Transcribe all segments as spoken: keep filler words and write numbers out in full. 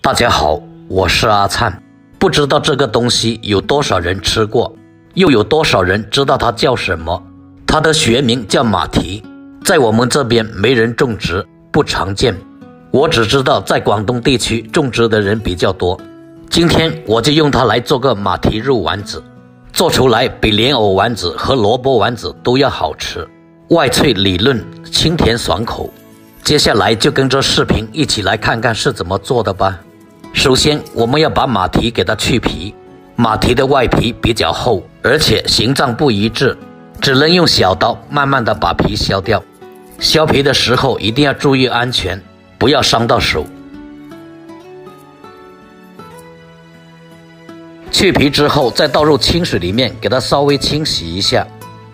大家好，我是阿灿。不知道这个东西有多少人吃过，又有多少人知道它叫什么？它的学名叫马蹄，在我们这边没人种植，不常见。我只知道在广东地区种植的人比较多。今天我就用它来做个马蹄肉丸子，做出来比莲藕丸子和萝卜丸子都要好吃，外脆里嫩，清甜爽口。接下来就跟着视频一起来看看是怎么做的吧。首先我们要把马蹄给它去皮，马蹄的外皮比较厚，而且形状不一致，只能用小刀慢慢的把皮削掉。削皮的时候一定要注意安全，不要伤到手。去皮之后再倒入清水里面给它稍微清洗一下，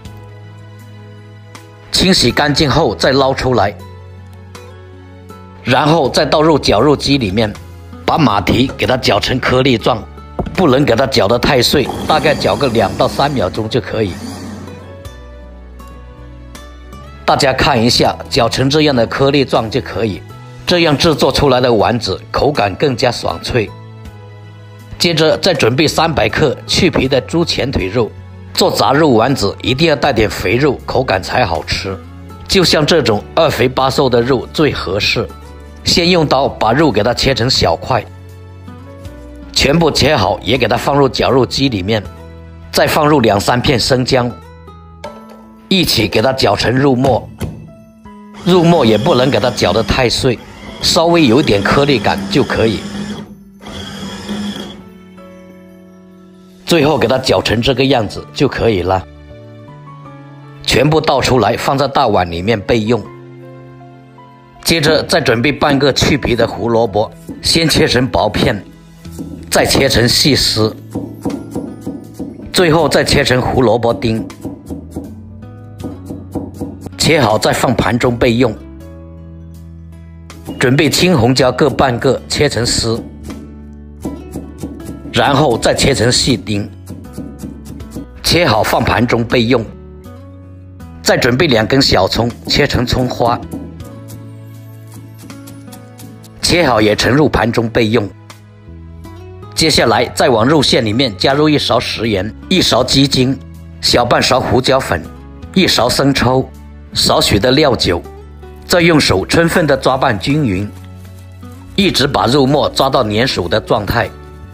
清洗干净后再捞出来，然后再倒入绞肉机里面，把马蹄给它绞成颗粒状，不能给它绞得太碎，大概绞个两到三秒钟就可以。大家看一下，绞成这样的颗粒状就可以，这样制作出来的丸子口感更加爽脆。接着再准备三百克去皮的猪前腿肉，做杂肉丸子一定要带点肥肉，口感才好吃。就像这种二肥八瘦的肉最合适。先用刀把肉给它切成小块，全部切好也给它放入绞肉机里面，再放入两三片生姜，一起给它搅成肉末。肉末也不能给它搅得太碎，稍微有一点颗粒感就可以。最后给它搅成这个样子就可以了。全部倒出来放在大碗里面备用。接着再准备半个去皮的胡萝卜，先切成薄片，再切成细丝，最后再切成胡萝卜丁。切好再放盘中备用。准备青红椒各半个，切成丝，然后再切成细丁，切好放盘中备用。再准备两根小葱，切成葱花，切好也盛入盘中备用。接下来再往肉馅里面加入一勺食盐，一勺鸡精，小半勺胡椒粉，一勺生抽，少许的料酒，再用手充分的抓拌均匀，一直把肉末抓到粘手的状态。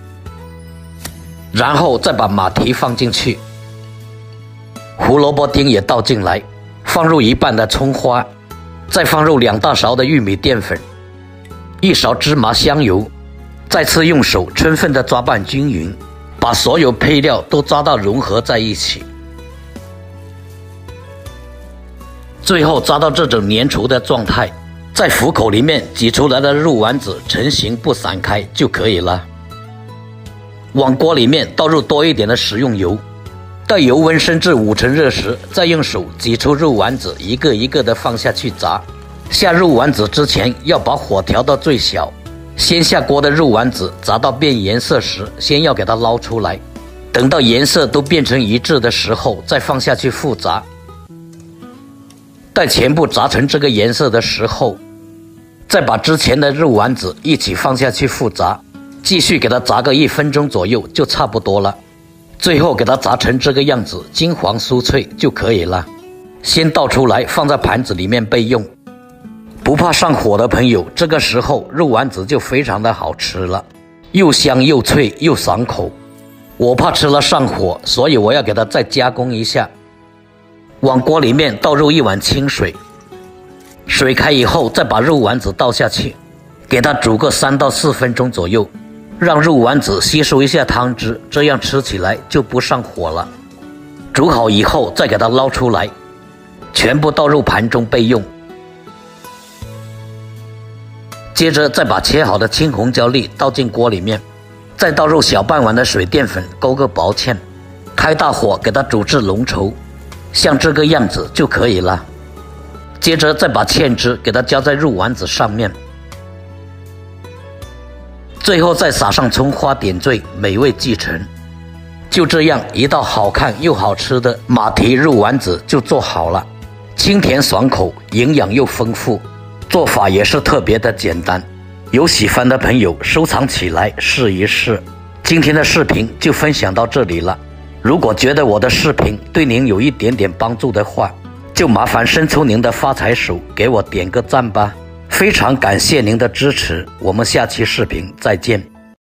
然后再把马蹄放进去，胡萝卜丁也倒进来，放入一半的葱花，再放入两大勺的玉米淀粉，一勺芝麻香油，再次用手充分的抓拌均匀，把所有配料都抓到融合在一起。最后抓到这种粘稠的状态，在虎口里面挤出来的肉丸子成型不散开就可以了。往锅里面倒入多一点的食用油，待油温升至五成热时，再用手挤出肉丸子，一个一个的放下去炸。下肉丸子之前要把火调到最小，先下锅的肉丸子炸到变颜色时，先要给它捞出来，等到颜色都变成一致的时候再放下去复炸。待全部炸成这个颜色的时候，再把之前的肉丸子一起放下去复炸，继续给它炸个一分钟左右就差不多了。最后给它炸成这个样子，金黄酥脆就可以了。先倒出来放在盘子里面备用。不怕上火的朋友，这个时候肉丸子就非常的好吃了，又香又脆又爽口。我怕吃了上火，所以我要给它再加工一下。往锅里面倒入一碗清水，水开以后再把肉丸子倒下去，给它煮个三到四分钟左右，让肉丸子吸收一下汤汁，这样吃起来就不上火了。煮好以后再给它捞出来，全部倒入盘中备用。接着再把切好的青红椒粒倒进锅里面，再倒入小半碗的水淀粉，勾个薄芡，开大火给它煮至浓稠，像这个样子就可以了。接着再把芡汁给它浇在肉丸子上面，最后再撒上葱花点缀，美味继承。就这样一道好看又好吃的马蹄肉丸子就做好了，清甜爽口，营养又丰富，做法也是特别的简单。 有喜欢的朋友收藏起来试一试。今天的视频就分享到这里了。如果觉得我的视频对您有一点点帮助的话，就麻烦伸出您的发财手给我点个赞吧。非常感谢您的支持，我们下期视频再见。